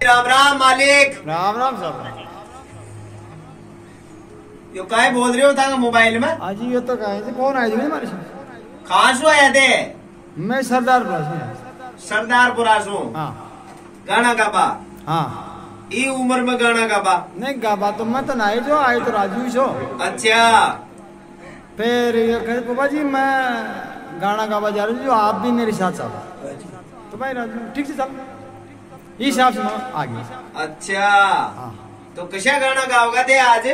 राम राम मालिक। राम राम साहब। यो काय बोल रहे हो था मोबाइल में? आज ये तो कहे थे कौन आए थे हमारे से? कहाँ से आए थे? मैं सरदारपुरा से। सरदारपुरा से। हाँ। गाना गाबा? हाँ। ई उम्र में गाना गाबा? नहीं गाबा तो मैं तो नहीं जो आए तो राजू सो। अच्छा। फिर ये कहे पापा जी मैं गाना गावा जा रही हूँ, आप भी मेरे साथ चलो। तो भाई राजू ठीक से चल, इस हिसाब से मैं आ गया। अच्छा। हाँ। तो कैसा गाना गाओगा थे आज?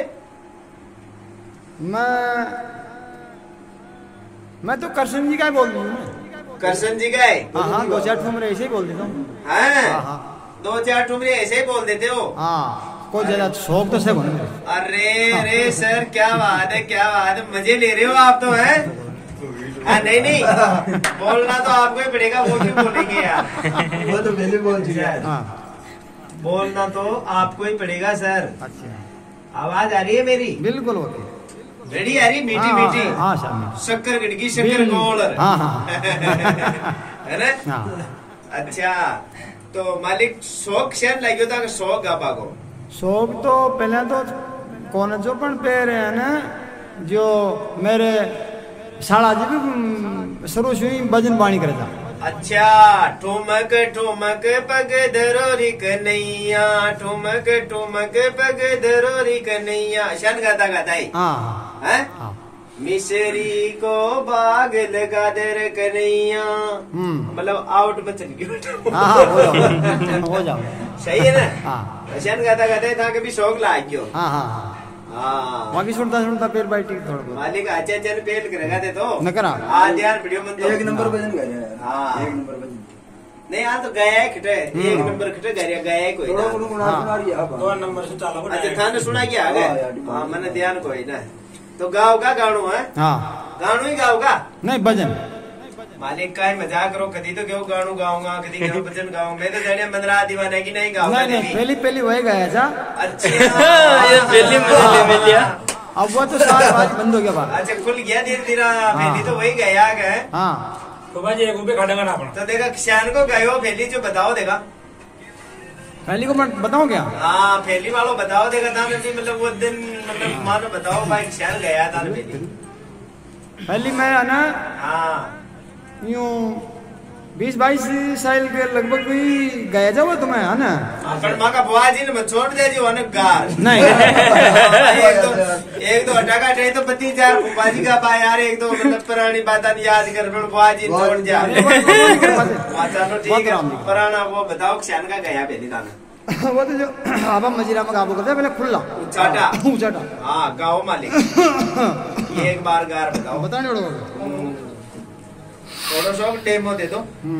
मैं तो करशन जी का ही बोल रही हूँ। करशन जी का है? हाँ हाँ, दो चार ठुमरे ऐसे ही बोल देता हूँ। हाँ, दो चार ठुमरे ऐसे ही बोल देते हो? हाँ, कोई ज्यादा शौक तो से बोले। अरे अरे सर क्या बात है, क्या बात है, मजे ले रहे हो आप तो है। नहीं नहीं, बोलना तो आपको ही पड़ेगा, वो क्यों बोलेंगे यार। वो तो पहले बोल चुका है। हाँ। बोलना तो आपको ही पड़ेगा सर। अच्छा। आवाज आ रही है मेरी? बिल्कुल ओके। रेडी आ रही? मीठी मीठी। हाँ शामिल। शक्कर गड़की शक्कर गोल। हाँ हाँ। है ना? हाँ। अच्छा, तो मालिक शौक शेर लगे था, शौक गापा को? शौक तो पहले तो कौन जो पण पे रहे हैं ना, जो मेरे शाला जी भी शुरू से ही भजन बाणी करे था। अच्छा, ठुमक ठुमक पग धरोरी कन्हैया, ठुमक ठुमक पग धरोरी कन्हैया, शन गाता गाता है। हाँ हैं? हाँ। मिसरी को बाग लगा दे कन्हैया, मतलब आउट में चल गया। हाँ हो जाओ सही है ना? हाँ। शन गाता गाता था कभी शौक लाग गयो। हाँ हाँ हाँ, बाकी सुनता फिर बैठी थोड़ा बहुत। मालिक अच्छा चल पेल करेगा दे तो न करा आज यार वीडियो में तो एक नंबर भजन गाया। हाँ। एक नंबर भजन नहीं आज तो गया है खिटे, एक नंबर खिटे गया है कोई थोड़ा ना। कोनो गुना रही है। दो नंबर से चाला अच्छा थाने सुना क्या आगे? हाँ मैंने ध्यान कोई ना। तो गाओगा गाणु है? हाँ। गाणु ही गाओगा? नहीं भजन। मालिक का मजाक करो, कभी तो क्यों गाणु गाऊंगा, कभी क्यों भजन गाऊंगा। मैं तो जाने मंदरा दीवाना की नहीं गाऊंगा। नहीं पहली वही गया था। अच्छा अब वो तो सारा बात बंद हो गया बात। अच्छा खुल गया धीरे धीरे, पहली तो वही गया गए। हाँ तो भाई एक रुपये खड़ेगा ना अपना। तो देखा किसान को गयो पहली जो बताओ देगा। पहली को मैं बताऊं क्या? हाँ पहली वालों बताओ देगा था मतलब वो दिन, मतलब मानो बताओ भाई किसान गया था पहली। पहली मैं है ना हाँ यूं 20-22 साल के लगभग भी गया जाओ तुम्हें है ना। पर माँ का बुआ जी ने छोड़ दे जो है गार। नहीं एक तो हटा का तो 25,000 बुआ जी का पा यार, एक तो मतलब पुरानी बात याद कर बुआ जी छोड़ जा। चलो ठीक है, पुराना वो बताओ किसान का गया पहली दाना। वो तो जो आप मजीरा में गाबो करते पहले खुला उचाटा उचाटा। हाँ गाओ मालिक एक बार गार बताओ। बताने थोड़ा सा डेमो दे दो।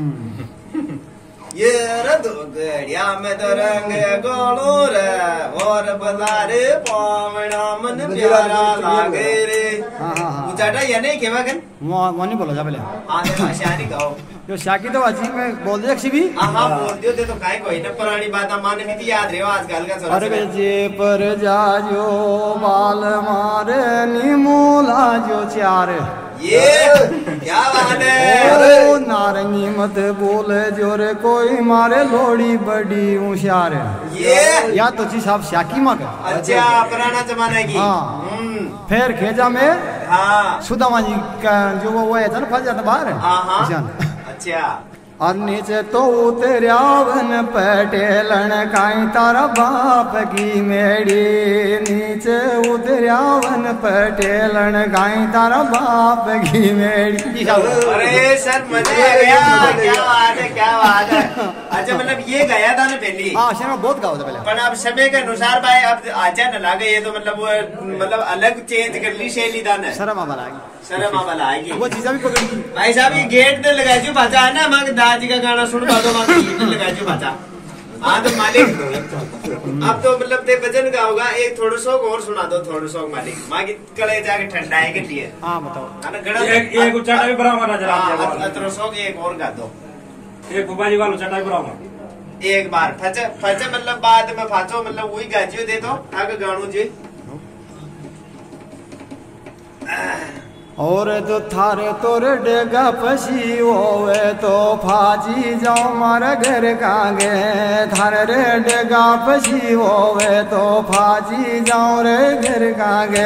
ये रदो गड़िया में तो रंग गोलो रे, और बजारे पावना मन प्यारा लागे रे। उचाटा या नहीं केवा कन? वो नहीं बोला जा पहले। हाँ देखो शानी गाओ। जो शाकी तो अच्छी मैं बोल दे अच्छी भी। हाँ बोल दियो दे तो काय कोई ना, पुरानी बात माने भी याद रहे हो आजकल का थोड़ा। अरे जे पर जाजो बाल मारे निमोला जो चार। ये क्या बात है। ओ नारंगी मत बोले जोरे कोई मारे लोड़ी बड़ी होशियार। ये या तो चीज आप शाकी माँ का। अच्छा पुराना जमाना की। हाँ। फिर खेजा में हाँ सुदामा जी का जो वो है था ना फंस जाता बाहर। हाँ अच्छा। और नीचे तो उतर्यावन पटेलन काई तारा बाप की मेड़ी, नीचे उतर्यावन पटेलन काई तारा बाप की मेड़ी। अरे सर मजा आ गया, क्या बात है क्या बात है। अच्छा मतलब ये गया था ना पहली। हाँ शर्मा बहुत गाओ था पहले। पर अब समय के अनुसार भाई अब आजा न लागे ये तो मतलब वो मतलब अलग चेंज कर ली शैली था ना। शर्मा वाला शर्मा वाला आएगी वो चीजा भी पकड़ ली। भाई साहब ये गेट ने लगाई जो भाषा है ना, माँ दादी का गाना सुन पा दो, माँ गेट ने लगाई जो भाषा। हाँ तो मालिक अब तो मतलब ते भजन गाओगा, एक थोड़ा सो और सुना दो थोड़ा सो मालिक। माँ की कड़े जाके ठंडा है के लिए। हाँ बताओ। है ना गड़ा एक उच्चाटा भी बराबर नजर आ अतरो सो एक और गा दो। एक बुबा जी वाला उच्चाटा भी बराबर। एक बार फचे फचे मतलब बाद में फाचो मतलब वही गाजियो दे दो आगे गाणू जी। और तो थारे तोरे डेगा पसी होवे तो फाजी जाओ मारे घर कागे थारे रे डेगा पसी होवे तो फाजी जाओ रे घर कागे।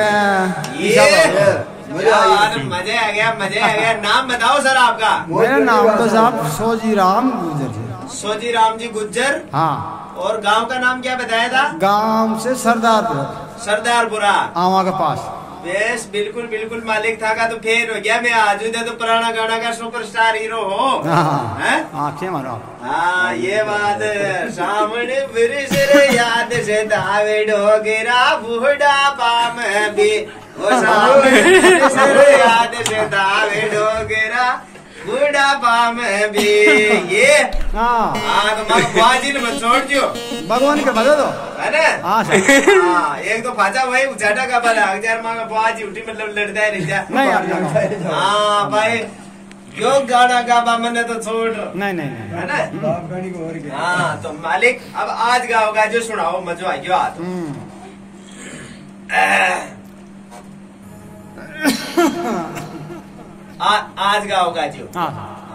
मजा आ गया। नाम बताओ सर आपका। मेरा नाम तो साहब सोजी राम गुजर है। सोजी राम जी गुज्जर। हाँ। और गांव का नाम क्या बताया था? गांव से सरदारपुरा। सरदारपुरा आवा के पास। बेस बिल्कुल मालिक था का तो फेर हो गया। मैं आजू दे तो पुराना गाना का सुपरस्टार हीरो हो। आंखें मारो। हाँ ये बात सामने ब्रिज रे याद से दावे डोगरा बूढ़ा पाम भी सामने ब्रिज रे याद से दावे डोगरा बूढ़ा पाम भी। ये हाँ तो माँ बाजी ने मत छोड़ दियो। भगवान का बता दो है ना? हाँ एक तो फाचा वही उचाटा का बला अगर माँ बाजी उठी मतलब लड़ता है नहीं नहीं यार हाँ भाई यो गाना गाबा मैंने तो छोड़ नहीं है ना? हाँ तो मालिक अब आज गाओगा जो सुनाओ मजा आएगी आज। आज गाओगा जो। हाँ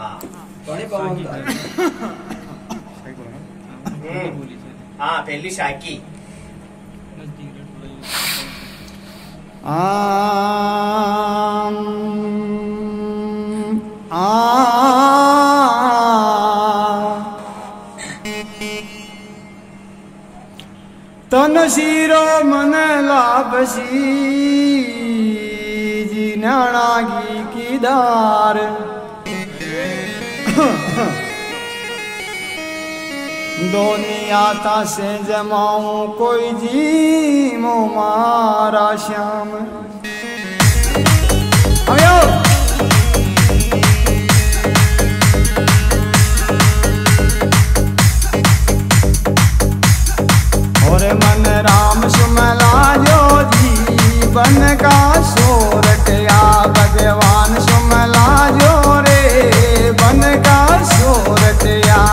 हाँ पहली शाकी। तन शिरो मन लापसी जी नाणागी की दार दुनिया से जमाऊं कोई जी मो मारा श्याम। और मन राम सुमला जो जीवन का सोरठया भगवान सुमला जो रे बन का सोरठया।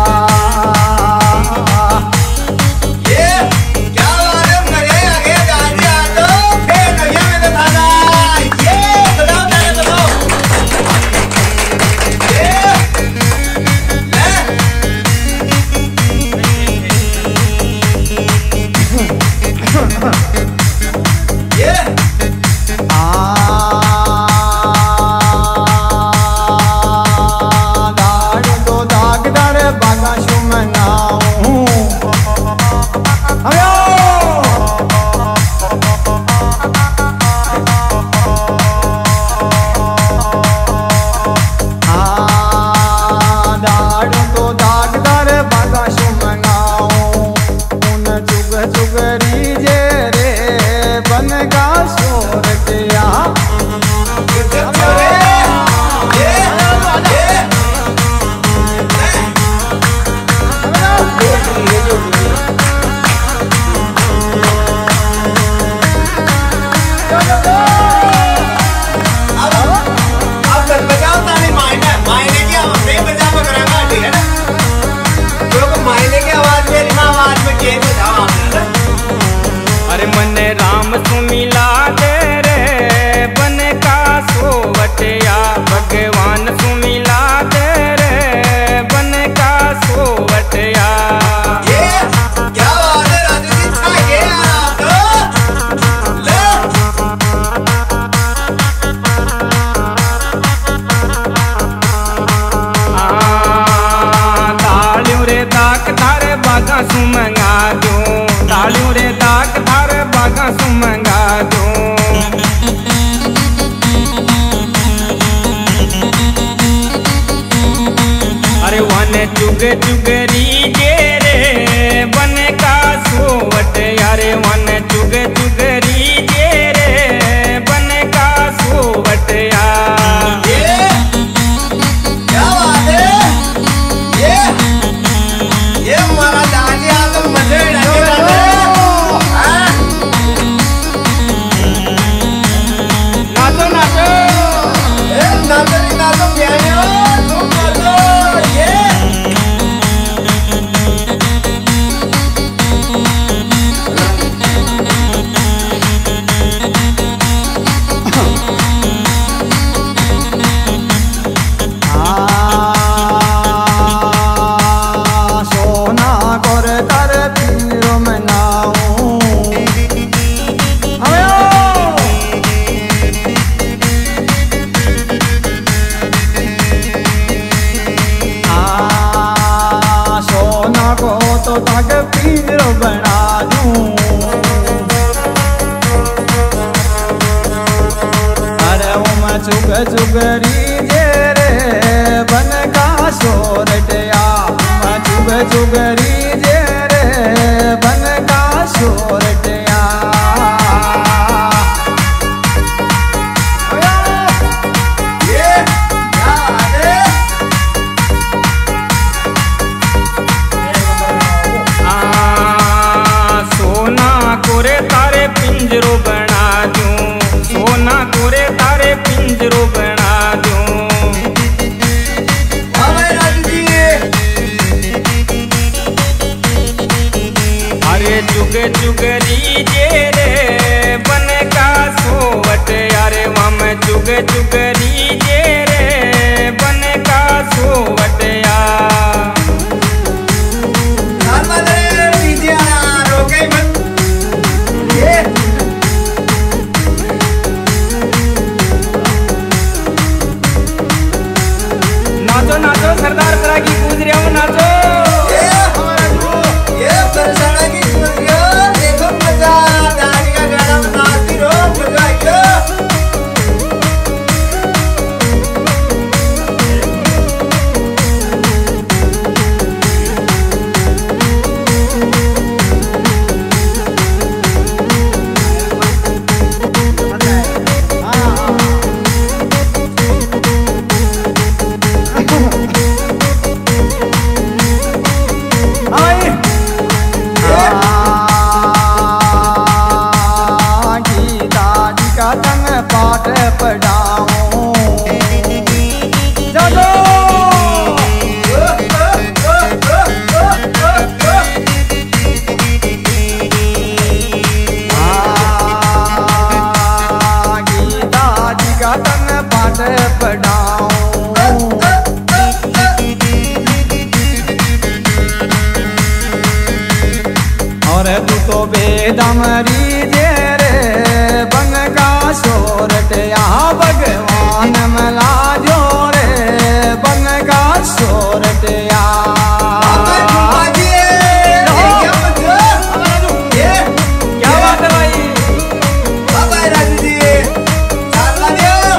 अरे मन राम सुमिला दे रे बन का सोवटिया भगवान सुमिला दे रे बन का सोवटिया। ये क्या बात है राजू जी छा गए आप ले तालियों रे ताक थारे बागा सुमंगा दो तालियों रे ताक थारे बागा सुमंगा दो। अरे वन चुग चुगरी जे रे बन का सोवट यारे वन चुग चुगरी जे रे बन का सोवट या। क्या बात है ये हमारा दादी आ तो मजे लगे नाचो नाचो नाचो प्यारे तुम नाचो ये तो ताक पिंजरो बना दूं। अरे वो मैं चुग चुगरी जे रे बन का सोरटिया, मैं चुग चुगरी जे रे बन का सोरटिया। कोरे तारे पिंजरो बना दूं, सोना कोरे तारे पिंजरो बना दूं। अरे चुग चुगरी जे रे बन का सोवट, अरे वम चुग चुगरी जे रे बन का सोवट या। नाचो नाचो सरदार तरह की कूद रहे हो, नाचो। ये बरसाना की खुशियों देखो मजा, दादी का गाना नाचती रहो, मजा आएगा। पाठ पढ़ाऊं चलो गीता जी का तन पाठ पढ़ाऊं। और तू तो बेदमरी जे रे बन का सोरटिया, भगवान मला जो रे बन का सोरटिया। क्या बात है भाई? राजू जी साथ ला दियो।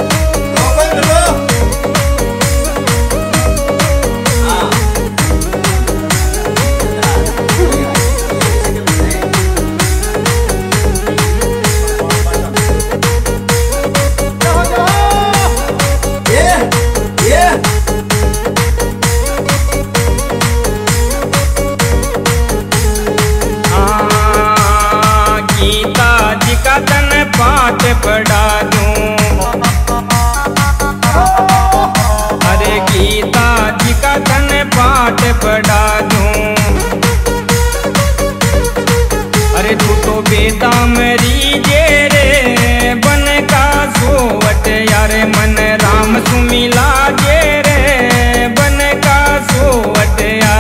पाठ पढ़ा दूं, अरे गीता जी का तन पाठ पढ़ा दूं। अरे तू तो बेदामरी जे रे बन का सोवट, यारे मन राम सुमिला जे रे बन का सोवट या।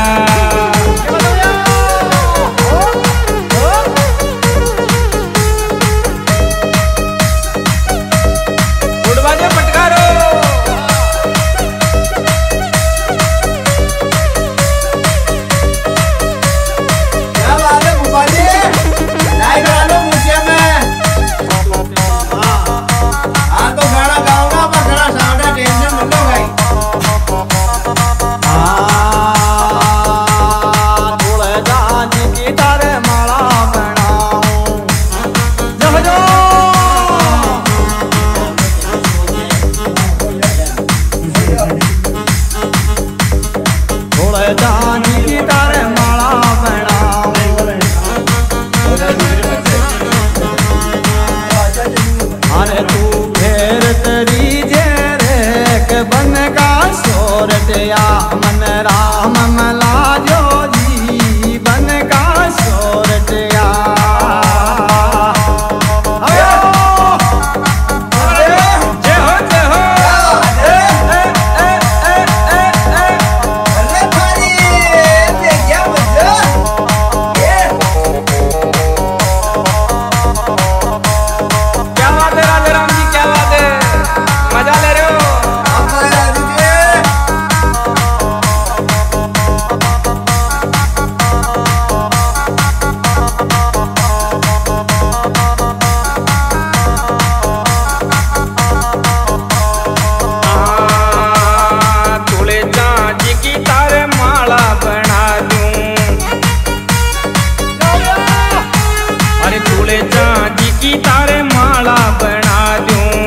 की तारे माला बना दूं।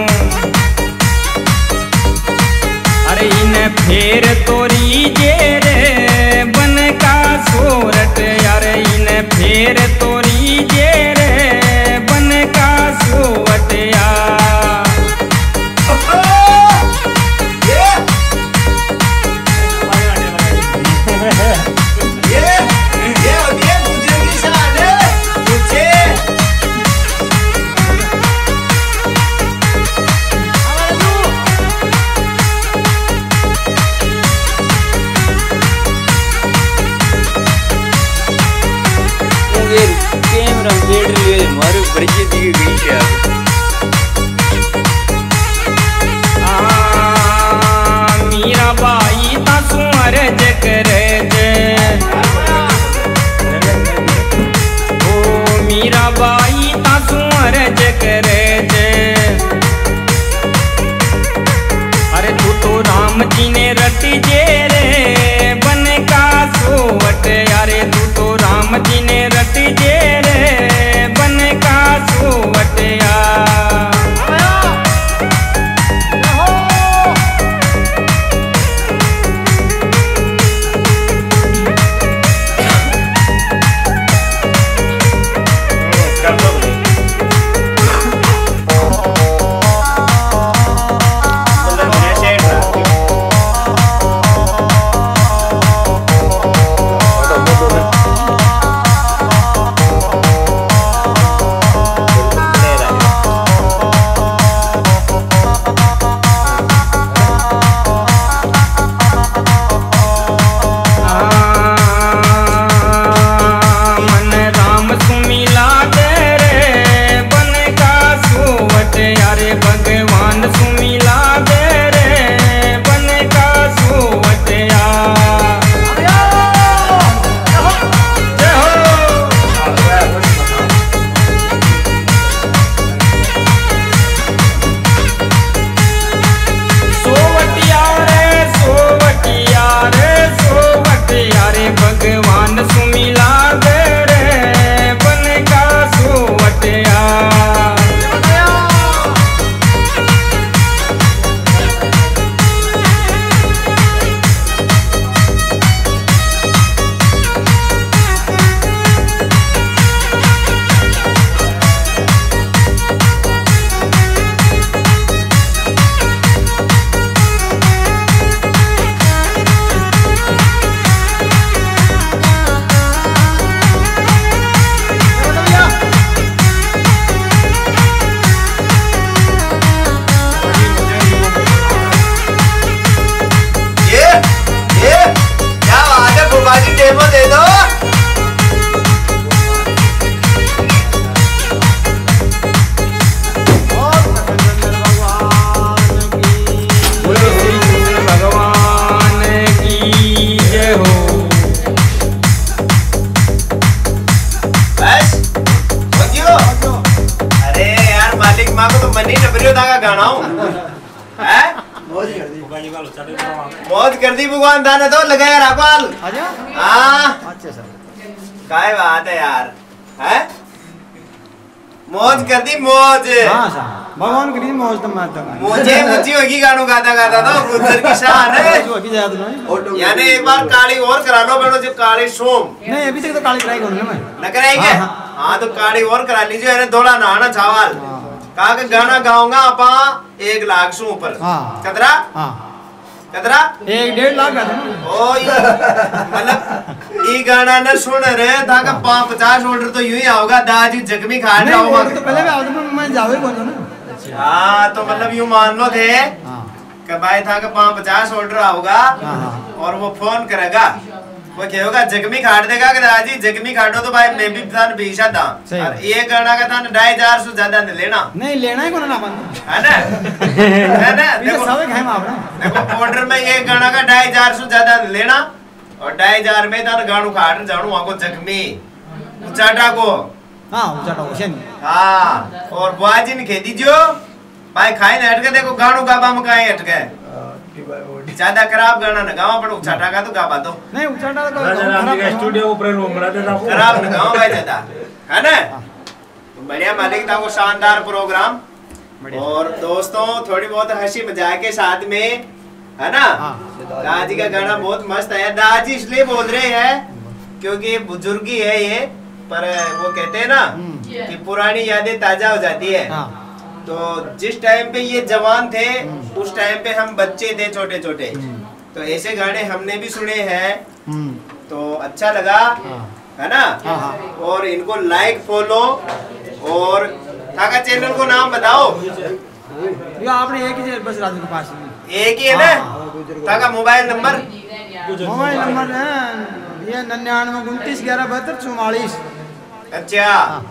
अरे इन्हें फेर तोरी जे रे बन का सूरत यार, इन्हें फेर तोरी जे रे बन का सूरत यार। कैमरा बैटरी मारे बड़ी दी गई है। मीरा बाई तासु अर्ज करे जे, ओ मीरा बाई तासु अर्ज करे जे। अरे तू तो राम जी ने रटी जे रे बन का सोवट यारे, तू तो राम जी ने रटी जे रे बन का सोवट यार। मौज कर दी भगवान दाने तो लगाया रापाल। हाँ अच्छा सर, काय बात है यार, है मौज कर दी मौज। हाँ सर, भगवान करी मौज तो मारता हूँ। मुझे मुझी होगी गानों गाता गाता तो गुजर की शान है। यानी एक बार काली और करा लो बेटो, जो काली सोम नहीं अभी तक तो काली कराई करूँगा मैं। न कराएंगे? हाँ तो काली और करा लीजिए। अरे थोड़ा नहाना चावल कहा के गाना गाऊंगा आपा 1 लाख से ऊपर। कतरा कतरा 1-1.5 लाख का था। ओ मतलब ये गाना न सुन रहे था का 50 ऑर्डर तो यूं ही आओगा, दाजी जख्मी खाने आओगा तो पहले भी आओ मैं जावे बोलो ना। हाँ तो मतलब यूं मान लो थे कि भाई था का 50 ऑर्डर आओगा और वो फोन करेगा, वो कहेगा जख्मी काट देगा कि दादी जख्मी काटो तो भाई मैं भी थान बीसा था और ये गाना का थान 2,500 से ज्यादा नहीं लेना। नहीं लेना ही कोना ना बंद है ना, है ना। देखो सबे खाए मां देखो ऑर्डर में ये गाना का 2,500 से ज्यादा नहीं लेना और 2,500 में थान गानू काट जानो वहां को जख्मी उचाटा को। हां उचाटा को शेन। हां और बुआजी ने कह दीजियो भाई खाए ना हटके, देखो गानू गाबा में काहे हटके ज्यादा खराब गाना न गावा पड़ो, उचाटा का तो गाबा दो। नहीं उचाटा तो राजा राम जी का स्टूडियो ऊपर रूम बना देता खराब न गावा भाई ज्यादा, है ना। बढ़िया मालिक था वो शानदार प्रोग्राम। और दोस्तों थोड़ी बहुत हंसी मजाक के साथ में है ना। दादी का गाना बहुत मस्त है। दादी इसलिए बोल रहे हैं क्योंकि बुजुर्गी है ये, पर वो कहते हैं ना कि पुरानी यादें ताजा हो जाती है। तो जिस टाइम पे ये जवान थे उस टाइम पे हम बच्चे थे छोटे छोटे, तो ऐसे गाने हमने भी सुने हैं, तो अच्छा लगा है ना। और इनको लाइक फॉलो और थाका चैनल को नाम बताओ। ये आपने एक ही बस राजू के पास एक ही है ना। थाका मोबाइल नंबर है ये 99 29 11 72 44। अच्छा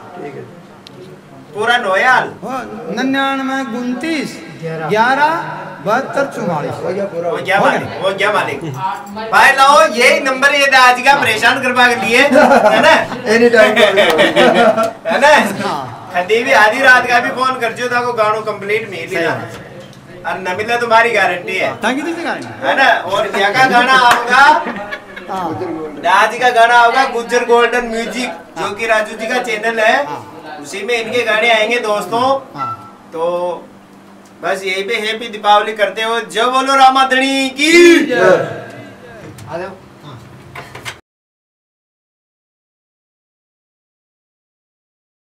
पूरा नोयाल 99 29 11 72 44। वो क्या मालिक भाई लाओ यही नंबर ये आज का परेशान करवा के लिए है ना। एनी टाइम है ना। खंडी भी आधी रात का भी फोन कर जो था को गानो कंप्लीट मिल ही ना और न मिले तुम्हारी गारंटी है है ना। और क्या का गाना आऊंगा दादी का गाना होगा गुज्जर गोल्डन म्यूजिक, जो कि राजू जी का चैनल है, उसी में इनके गाने आएंगे दोस्तों। तो बस यही पे हैप्पी दीपावली करते हो। जय बोलो रामाधणी की।